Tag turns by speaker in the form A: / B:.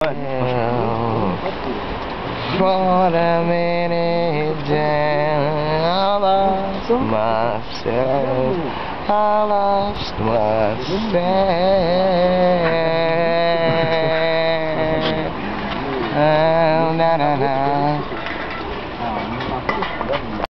A: For a minute, then I lost myself. I lost myself. Na na na.